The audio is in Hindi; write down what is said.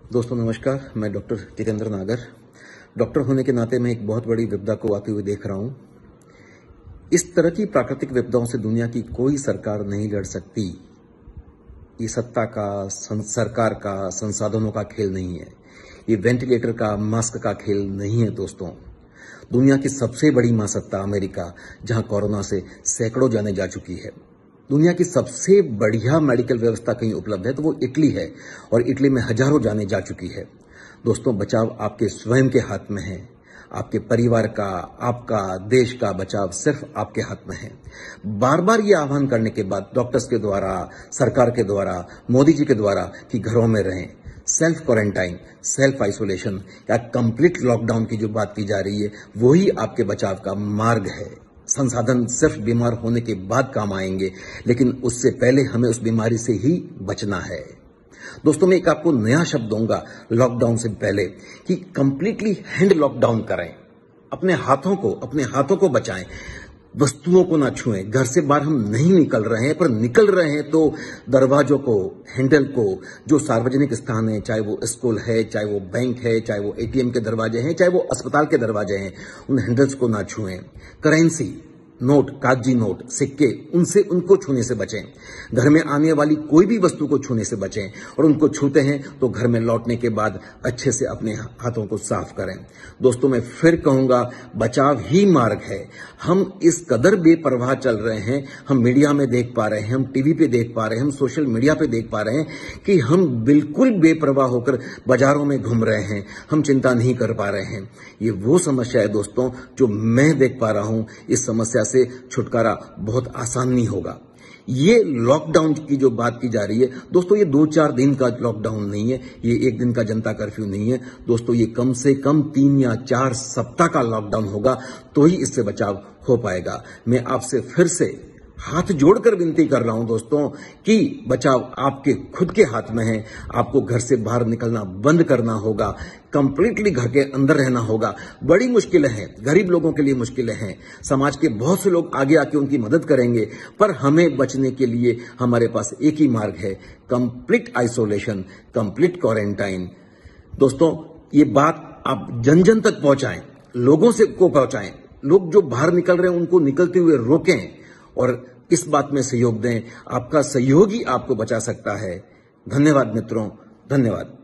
दोस्तों नमस्कार। मैं डॉक्टर जितेंद्र नागर। डॉक्टर होने के नाते मैं एक बहुत बड़ी विपदा को आते हुए देख रहा हूं। इस तरह की प्राकृतिक विपदाओं से दुनिया की कोई सरकार नहीं लड़ सकती। ये सत्ता का, सरकार का, संसाधनों का खेल नहीं है। ये वेंटिलेटर का, मास्क का खेल नहीं है। दोस्तों, दुनिया की सबसे बड़ी महासत्ता अमेरिका, जहां कोरोना से सैकड़ों जाने जा चुकी है। दुनिया की सबसे बढ़िया मेडिकल व्यवस्था कहीं उपलब्ध है तो वो इटली है, और इटली में हजारों जाने जा चुकी है। दोस्तों, बचाव आपके स्वयं के हाथ में है। आपके परिवार का, आपका, देश का बचाव सिर्फ आपके हाथ में है। बार बार ये आह्वान करने के बाद डॉक्टर्स के द्वारा, सरकार के द्वारा, मोदी जी के द्वारा कि घरों में रहें, सेल्फ क्वारंटाइन, सेल्फ आइसोलेशन या कंप्लीट लॉकडाउन की जो बात की जा रही है, वही आपके बचाव का मार्ग है। संसाधन सिर्फ बीमार होने के बाद काम आएंगे, लेकिन उससे पहले हमें उस बीमारी से ही बचना है। दोस्तों, मैं एक आपको नया शब्द दूंगा लॉकडाउन से पहले कि कंप्लीटली हैंड लॉकडाउन करें। अपने हाथों को बचाएं, वस्तुओं को ना छुएं। घर से बाहर हम नहीं निकल रहे हैं, पर निकल रहे हैं तो दरवाजों को, हैंडल को, जो सार्वजनिक स्थान है, चाहे वो स्कूल है, चाहे वो बैंक है, चाहे वो एटीएम के दरवाजे हैं, चाहे वो अस्पताल के दरवाजे हैं, उन हैंडल्स को ना छुएं। करेंसी, नोट, कागजी नोट, सिक्के, उनको छूने से बचें। घर में आने वाली कोई भी वस्तु को छूने से बचें, और उनको छूते हैं तो घर में लौटने के बाद अच्छे से अपने हाथों को साफ करें। दोस्तों, मैं फिर कहूंगा, बचाव ही मार्ग है। हम इस कदर बेपरवाह चल रहे हैं, हम मीडिया में देख पा रहे हैं, हम टीवी पे देख पा रहे हैं, हम सोशल मीडिया पे देख पा रहे हैं कि हम बिल्कुल बेपरवाह होकर बाजारों में घूम रहे हैं। हम चिंता नहीं कर पा रहे हैं। ये वो समस्या है दोस्तों जो मैं देख पा रहा हूं। इस समस्या से छुटकारा बहुत आसान नहीं होगा। ये लॉकडाउन की जो बात की जा रही है दोस्तों, ये 2-4 दिन का लॉकडाउन नहीं है, ये 1 दिन का जनता कर्फ्यू नहीं है। दोस्तों, ये कम से कम 3 या 4 सप्ताह का लॉकडाउन होगा, तो ही इससे बचाव हो पाएगा। मैं आपसे फिर से हाथ जोड़कर विनती कर रहा हूं दोस्तों कि बचाव आपके खुद के हाथ में है। आपको घर से बाहर निकलना बंद करना होगा, कंप्लीटली घर के अंदर रहना होगा। बड़ी मुश्किलें हैं, गरीब लोगों के लिए मुश्किलें हैं। समाज के बहुत से लोग आगे आके उनकी मदद करेंगे, पर हमें बचने के लिए हमारे पास एक ही मार्ग है, कंप्लीट आइसोलेशन, कंप्लीट क्वारंटाइन। दोस्तों, ये बात आप जन जन तक पहुंचाएं, लोगों से को पहुंचाएं। लोग जो बाहर निकल रहे हैं उनको निकलते हुए रोकें और इस बात में सहयोग दें। आपका सहयोग ही आपको बचा सकता है। धन्यवाद मित्रों, धन्यवाद।